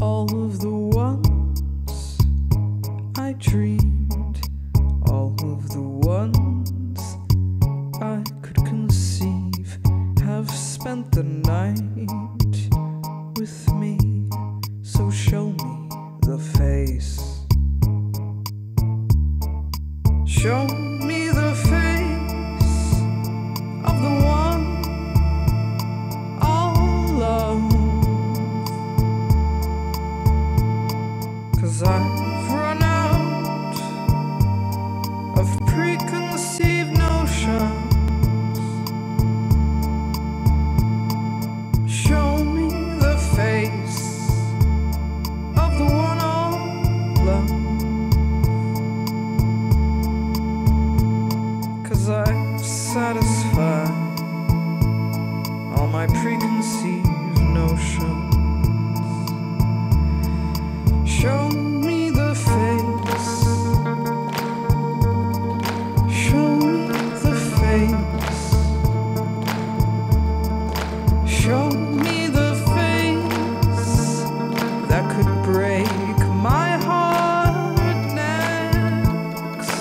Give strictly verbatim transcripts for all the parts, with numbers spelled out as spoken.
all of the ones I dreamed, all of the ones I could conceive, have spent the night with me. So show me the face, show me the face of the one I'll love. 'Cause I've run out of preconceived notions. Show me the face of the one I'll love. 'Cause I've satisfied all my preconceived notions. Show me the face, show me the face, show me the face that could break my heart next.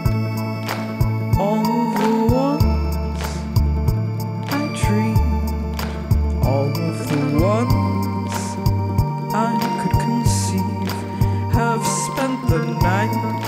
All of the ones I dreamed, all of the ones I could conceive, have spent the night